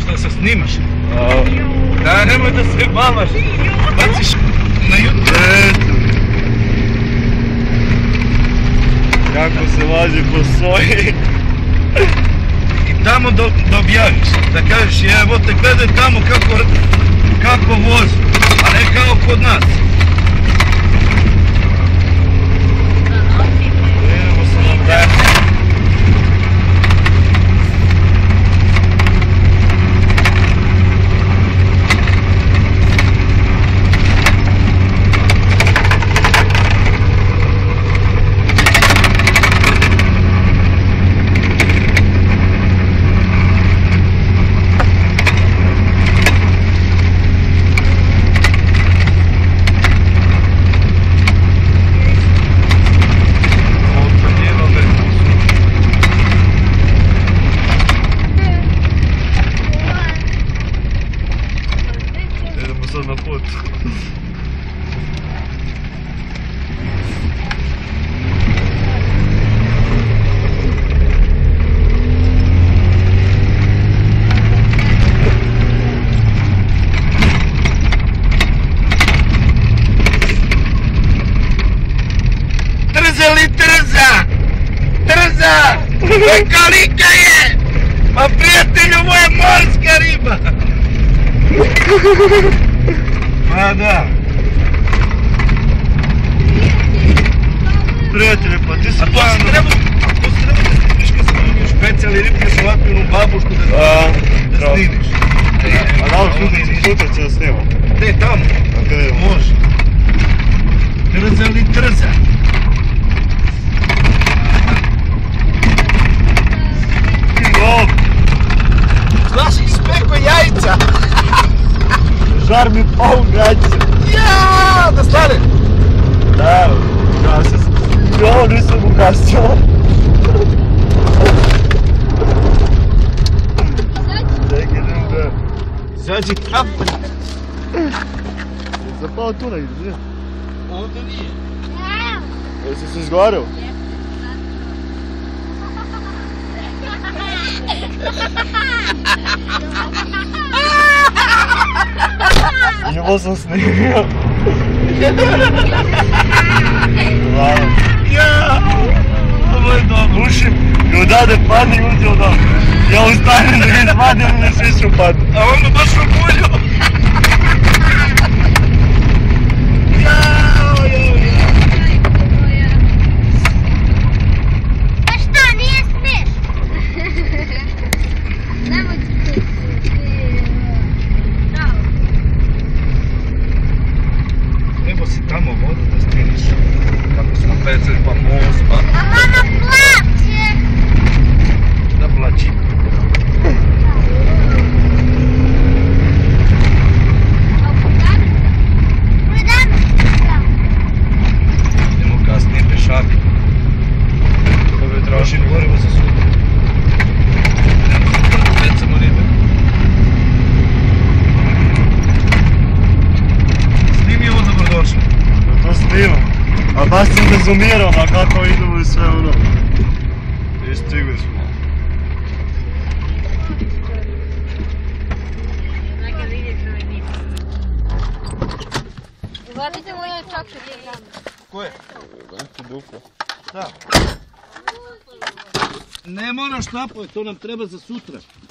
Šta se snimaš? Da, nemoj da se mamaš. Baciš na YouTube. Kako se važi po soji. I tamo da objaviš, da kažeš evo te gledaj tamo kako vozi, a ne kao kod nas. Idemo se na vrati. Na put. Trza li trza? Trza! Kolika je? Pa prijatelju moja morska riba! Pa da. Prijatelji, pa ti si a to se treba da snimiš kad sam vidio specijalni ribke s ovakvim babušku da snimiš. A da li sutra će da snimam? Gde, tamo? A kada idemo? Može. Trza li trza? Znaš, ispeko jajca! Žar mi pao u gaće. Jaaaa, da stane! Da, gasio sam. I ovo nisam ugasio. Čekaj, idem da. Zađi kapu. Zapao tu negdje, gdje? Ovdje nije. Jesi se izgovarao? I ovo sam snimio. Hvala. Ovo je dobro. Ušim i odade padne i uđe od ovdje. Ja ustanem da vidim padne i ne svi ću padne. A ono baš u bulju. Evo si tamo vodu da snimiš. Kako smo pecali pa most pa... A mama plaće! Da plaći. Idemo kasnije pešak. Trošim gorivo za sutra. Idemo sutra da pecamo ribe. Snimi ovo dobrodošlo. To snimam. A baš sam da zoomiram, a kako idemo i sve ono. I stigli smo. Vratite moje čakše gdje je Ko je? Ti duplo. Šta? Ne moraš napoj, to nam treba za sutra.